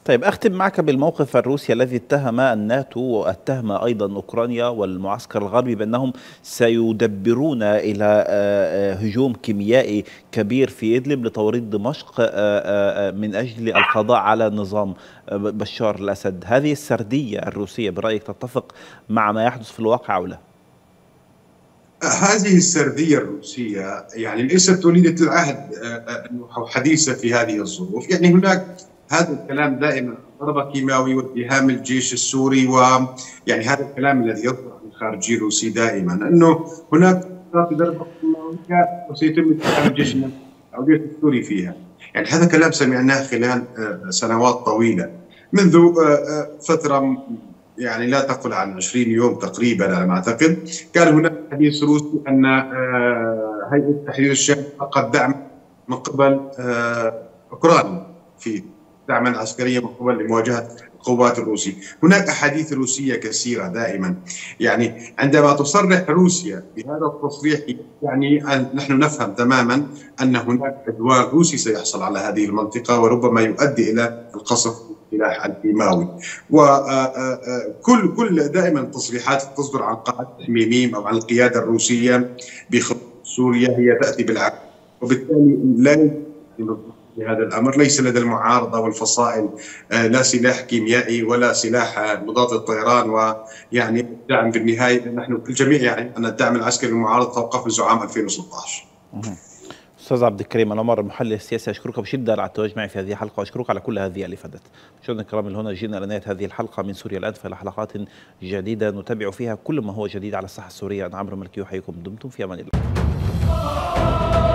طيب أختم معك بالموقف الروسي الذي اتهم الناتو واتهم أيضا أوكرانيا والمعسكر الغربي بأنهم سيدبرون إلى هجوم كيميائي كبير في إدلب لتوريط دمشق من أجل القضاء على نظام بشار الأسد. هذه السردية الروسية برأيك تتفق مع ما يحدث في الواقع أو لا؟ هذه السردية الروسية يعني ليست وليدة العهد أو حديثة في هذه الظروف. يعني هناك هذا الكلام دائما، ضربة كيماوي واتهام الجيش السوري، ويعني هذا الكلام الذي يطلع من الخارجية الروسي دائما أنه هناك ضربة كيماوية وسيتم اتهام الجيش أو الجيش السوري فيها. يعني هذا كلام سمعناه خلال سنوات طويلة، منذ فترة يعني لا تقل عن 20 يوم تقريبا على ما اعتقد. كان هناك حديث روسي ان هيئه تحرير الشام فقد دعم من قبل اوكرانيا في دعما عسكريا من قبل لمواجهه القوات الروسيه. هناك احاديث روسيه كثيره دائما. يعني عندما تصرح روسيا بهذا التصريح يعني نحن نفهم تماما ان هناك عدوان روسي سيحصل على هذه المنطقه، وربما يؤدي الى القصف السلاح الكيماوي. وكل دائما التصريحات تصدر عن قاعده ميميم او عن القياده الروسيه بخصوص سوريا هي تاتي بالعكس، وبالتالي لا في هذا الامر. ليس لدى المعارضه والفصائل لا سلاح كيميائي ولا سلاح مضاد للطيران، ويعني الدعم بالنهايه نحن الجميع يعني ان الدعم العسكري للمعارضه توقف منذ عام 2016. أستاذ عبد الكريم العمر المحلل السياسي، أشكرك بشدة على التواجد معي في هذه الحلقة، وأشكرك على كل هذه الإفادات. مشاهدينا الكرام، من هنا جئنا إلى نهاية هذه الحلقة من سوريا الآن، فإلى حلقات جديدة نتابع فيها كل ما هو جديد على الساحة السورية. أنا عمرو ملكي، أحييكم، دمتم في أمان الله.